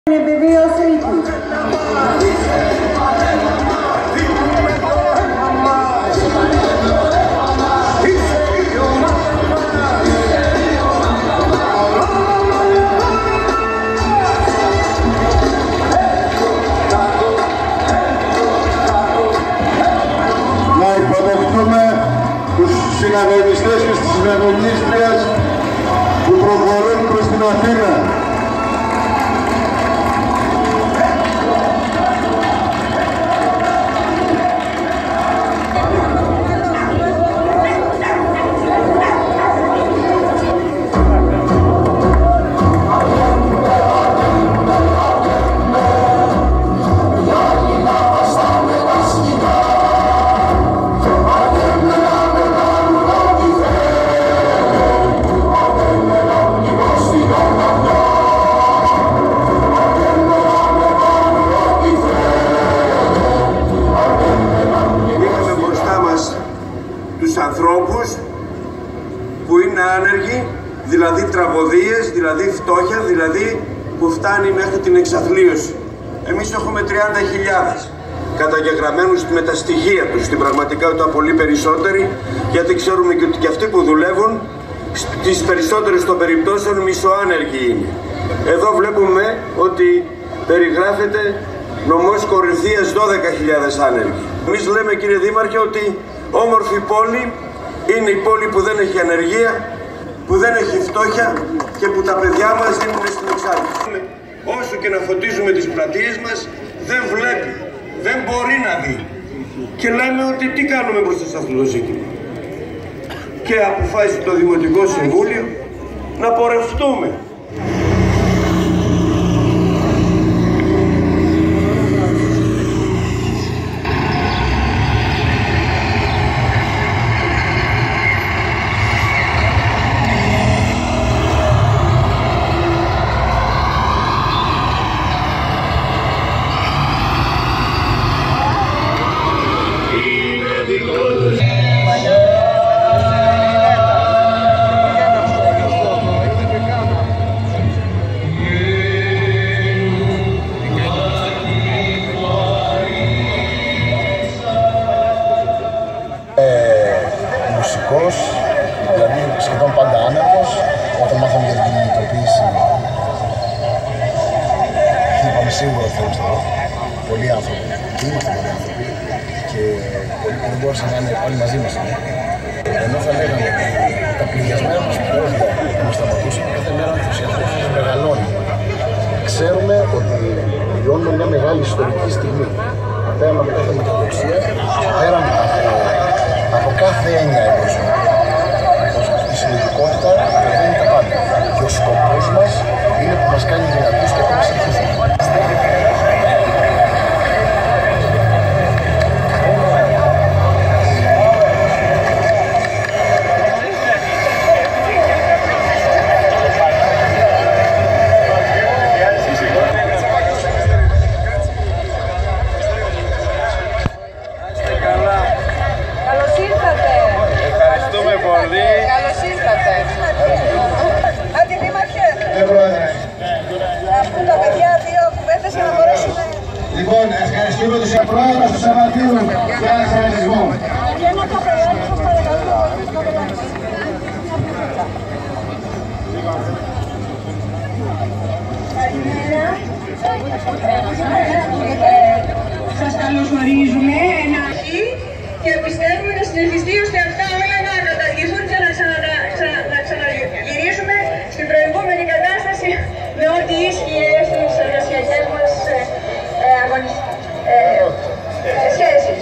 την επιβίωσή του. Να υποδεχτούμε τους συναγωνιστές και τις συναγωνίστριες που προχωρούν προς την Αθήνα. Ανθρώπους που είναι άνεργοι, δηλαδή τραγωδίες, δηλαδή φτώχεια, δηλαδή που φτάνει μέχρι την εξαθλίωση. Εμείς έχουμε 30.000 καταγεγραμμένους με τα στοιχεία τους, στην πραγματικότητα πολύ περισσότεροι, γιατί ξέρουμε και ότι και αυτοί που δουλεύουν στις περισσότερες των περιπτώσεων μισοάνεργοι είναι. Εδώ βλέπουμε ότι περιγράφεται νομός Κορινθίας 12.000 άνεργοι. Εμείς λέμε, κύριε Δήμαρχε, ότι όμορφη πόλη είναι η πόλη που δεν έχει ανεργία, που δεν έχει φτώχεια και που τα παιδιά μας δίνουν στην εξάρτηση. Όσο και να φωτίζουμε τις πλατείες μας, δεν βλέπει, δεν μπορεί να δει. Και λέμε ότι τι κάνουμε μπροστά σε αυτό το ζήτημα. Και αποφάσισε το Δημοτικό Συμβούλιο να πορευτούμε. Μουσικός, δηλαδή σχεδόν πάντα άνεργος. Όταν μάθαμε για την κινητοποίηση, είπαμε σίγουρα ότι θέλουμε σταυρό. Πολλοί άνθρωποι, και είμαστε πολλοί άνθρωποι, και δεν μπόρεσαν να είναι όλοι μαζί μας. Ενώ θα λέγαμε ότι τα πληγιασμένα μας πόδια που σταματούσαν, κάθε μέρα ο ενθουσιασμός μεγαλώνει. Ξέρουμε ότι βιώνουμε μια μεγάλη ιστορική στιγμή. Πέραν από κάθε μεταδοξία, πέραν από κάθε έννοια ενός. Η συλλογικότητα είναι τα πάντα. Και ο σκοπός μας είναι που μας κάνει δυνατούς και ακόμα συνεχίζουμε. Καλώς ήρθατε. Αντιδήμαρχε, να πούν τα παιδιά δύο κουβέντες για να μπορέσουμε. Λοιπόν, ευχαριστούμε τους πρόεδρους του Σαββατίου για τον χαιρετισμό. Και ένα καπελάκι σας παρακαλώ. Καλημέρα. Σας καλωσορίζουμε και πιστεύουμε να συνεχιστεί ώστε αυτά όλα να καταργηθούν και να ξαναγυρίσουμε στην προηγούμενη κατάσταση με ό,τι ίσχυε στις εργασιακές μας σχέσεις.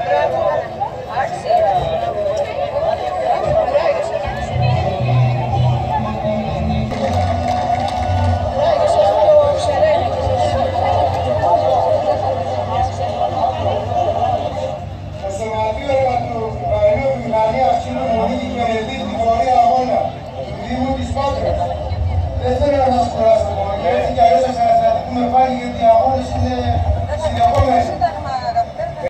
Δεν θέλω να σας κουράσω ακόμα και έτσι κι αλλιώς θα σας κρατηθούμε πάλι γιατί οι αγώνες είναι συνεχόμενες.